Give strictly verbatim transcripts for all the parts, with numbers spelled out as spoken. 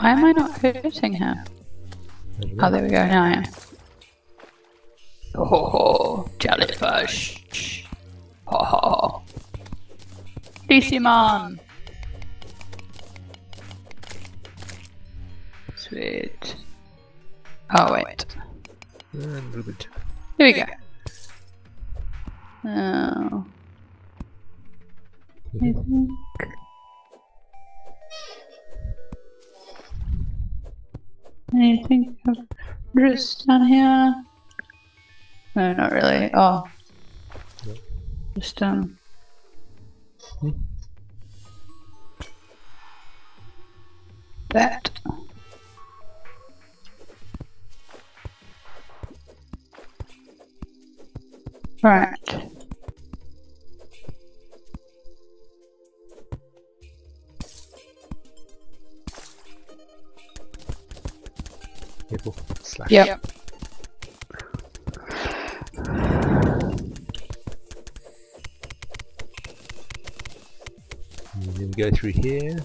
Why am I not hurting him? Oh, there we go, now I am. Oh, jellyfish. Ho ho. Digimon! Sweet. Oh, wait. And a little bit. Here we go. Oh. I think. Anything of interest down here? No, not really. Oh. No. Just, um. Hmm. That. Right. Careful. Slash. Yep. And then go through here.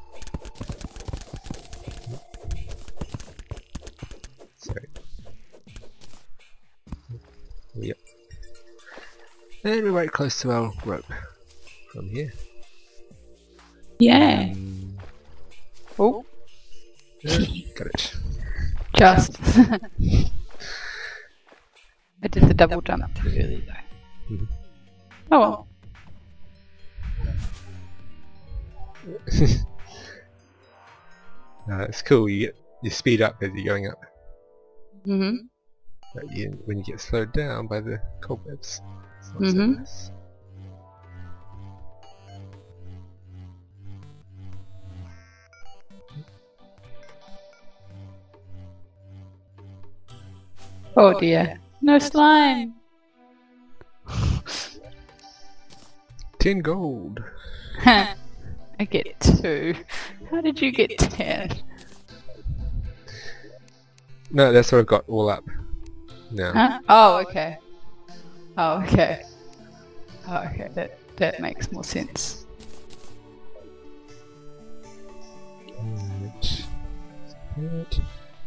Sorry. Yep. And we're right close to our rope from here. Yeah. Um, Oh. uh, got it. Just. I did the double jump too early though. Mhm. Oh well. No, it's cool. You get you speed up as you're going up. Mhm. But you, when you get slowed down by the cobwebs, it's not Mhm. so nice. Oh dear. No slime. Ten gold. I get two. How did you get ten? No, that's what I've got all up now. Huh? Oh, okay. Oh, okay. Oh, okay. That that makes more sense. Right. Right.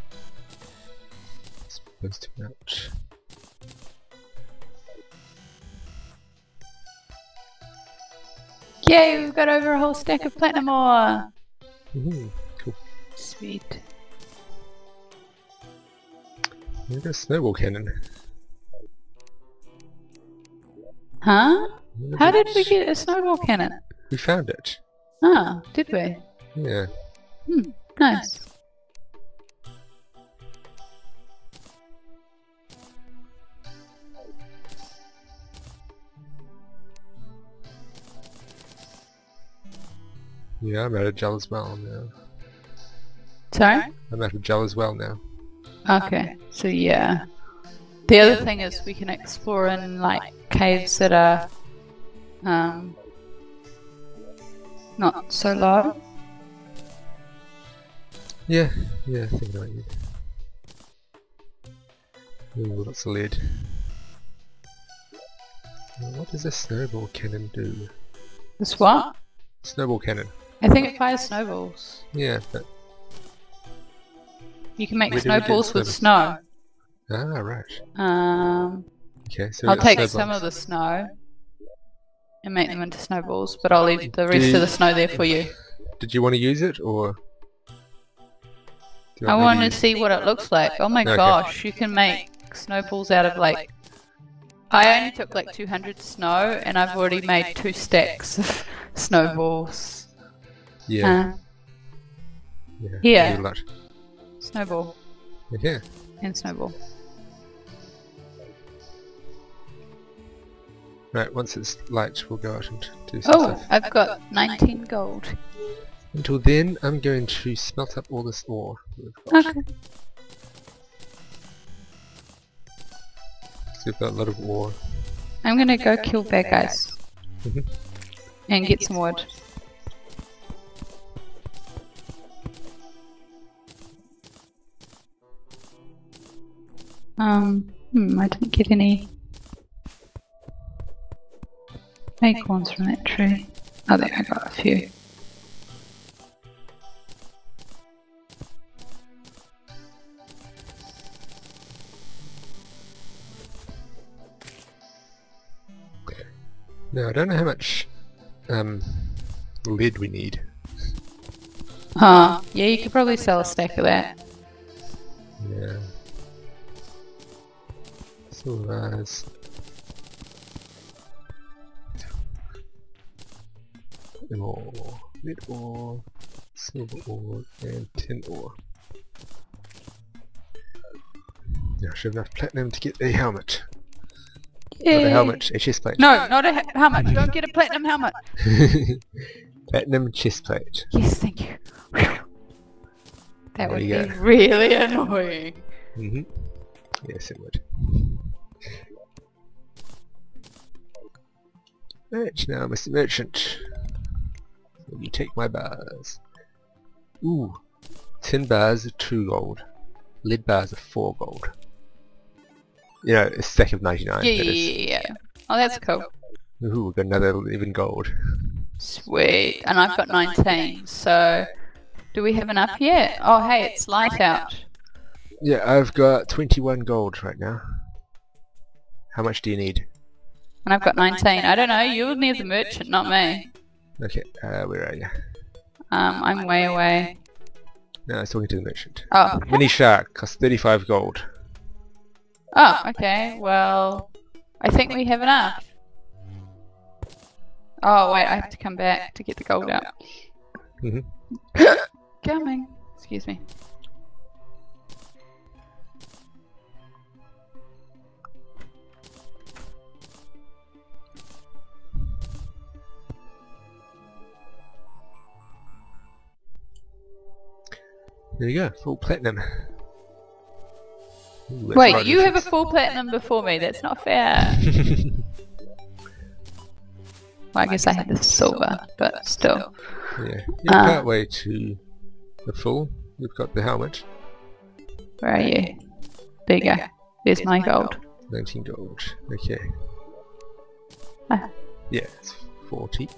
Supposed to mount. Yay! We've got over a whole stack of platinum ore. Mm-hmm. Cool. Sweet. We've got a snowball cannon. Huh? Where How is did it? we get a snowball cannon? We found it. Ah, did we? Yeah. Hmm. Nice. Yeah, I'm out of gel as well now. Sorry? I'm out of gel as well now. Okay, so yeah. The other thing is we can explore in like caves that are um not so low. Yeah, yeah, I think about you. Ooh, lots of lead. Now, what does a snowball cannon do? This what? Snowball cannon. I think it fires snowballs. Yeah, but You can make Where do we get snowballs with snowballs? snow. ah, right. Um, Okay, so we I'll got take snow some of blocks. the snow and make them into snowballs, but I'll leave the rest Do- of the snow there for you. Did you want to use it, or? do you I me want to use- see what it looks like. Oh my Okay. gosh, you can make snowballs out of like... I only took like two hundred snow and I've already made two stacks of snowballs. Yeah. Uh, yeah. here. do a lot. snowball Yeah. and snowball. Right. Once it's light, we'll go out and do some Oh, stuff. I've got nineteen gold. Until then, I'm going to smelt up all this ore that we've got. Okay. So we've got a lot of ore. I'm gonna go kill bad guys. Mhm. And get some wood. Um, hmm, I didn't get any acorns from that tree. Oh, there, I got a few. No, I don't know how much um, lead we need. Huh. Yeah, you could probably sell a stack of that. Yeah. Silvers. Ore, lead ore, silver ore, and tin ore. Now I should have enough platinum to get a helmet. Yeah. Not a helmet, a chest plate. No, not a he- helmet. Don't get a platinum helmet. Platinum chest plate. Yes, thank you. That There would be you go. really annoying. Mm-hmm. Yes, it would. Right, now, Mister Merchant. Will you take my bars? Ooh. Tin bars are two gold. Lead bars are four gold. You know, a stack of ninety-nine. Yeah, yeah, that is. yeah, yeah. Oh, that's cool. Ooh, we've got another eleven gold. Sweet. And I've got nineteen, so... Do we have enough yet? Oh, hey, it's light out. Yeah, I've got twenty-one gold right now. How much do you need? And I've got nineteen. I don't know, you're near the merchant, not me. Okay, uh, where are you? Um, I'm way away. No, I was talking to the merchant. Oh. Mini shark costs thirty-five gold. Oh, okay, well... I think we have enough. Oh, wait, I have to come back to get the gold out. Mm-hmm. Coming. Excuse me. There you go, full platinum. Ooh, that's Wait, right you have a difference. full platinum before me. That's not fair. Well, I guess I had the silver, but still. Yeah, you Uh, can't wait to the full. You've got the helmet. Where are you? There you go. There's my gold. nineteen gold. Okay. Ah. Yeah, it's forty.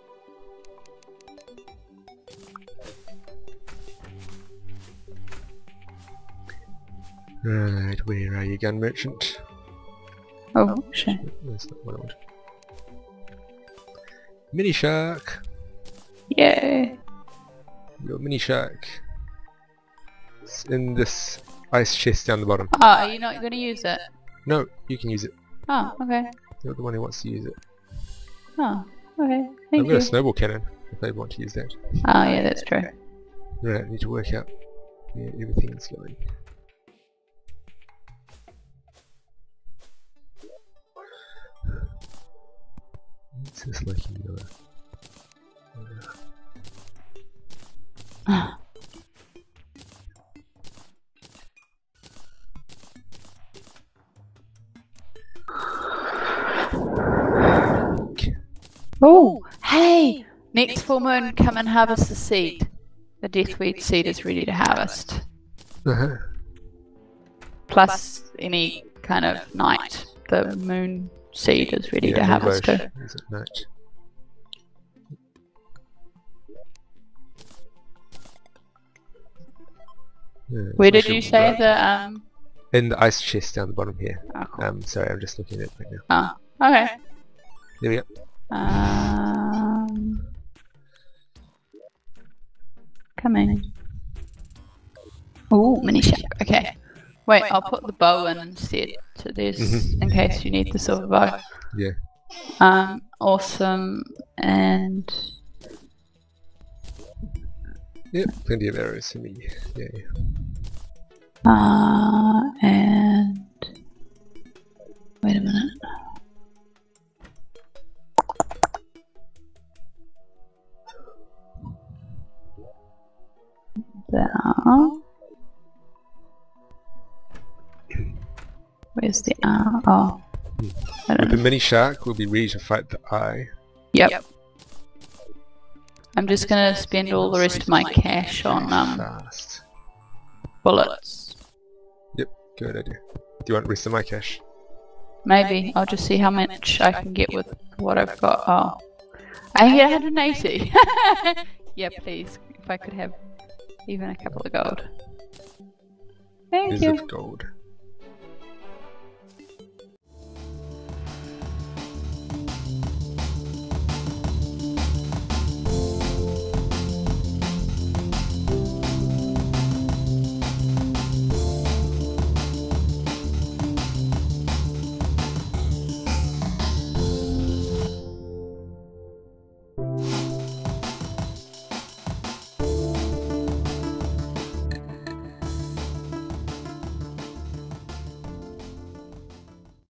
Right, where are you, gun merchant? Oh, shit. That's not what I want. Mini shark! Yay. Your mini shark. It's in this ice chest down the bottom. Oh, are you not going to use it? No, you can use it. Oh, okay. You're the one who wants to use it. Oh, okay. I've Thank got you. a snowball cannon if they want to use that. Oh, yeah, that's true. Right, I need to work out where everything's going. What's this like in the other? Oh, hey! Next full moon, come and harvest the seed. The deathweed seed is ready to harvest. Uh-huh. Plus any kind of night. The moon seed is ready to Yeah, harvest too. Bush. Is it night? Yeah, Where I did should you say write- the um? In the ice chest down the bottom here. Oh, cool. Um, sorry, I'm just looking at it right now. Oh, okay. There we go. Um, coming. Ooh, mini shark. Okay. Wait, I'll put the bow in instead. So there's Mhm. in case you need the silver bow. Yeah. Um, awesome. And Yep, plenty of arrows for me. Yeah. uh, and wait a minute. There. Where's the R? Oh, I don't With the know. mini shark, we'll be ready to fight the eye. Yep. I'm just gonna spend all the rest of my cash on um Fast. bullets. Yep, good idea. Do you want the rest of my cash? Maybe I'll just see how much I can get with what I've got. Oh, I can get one hundred eighty. Yeah, please. If I could have even a couple of gold. Thank Here's you. of gold.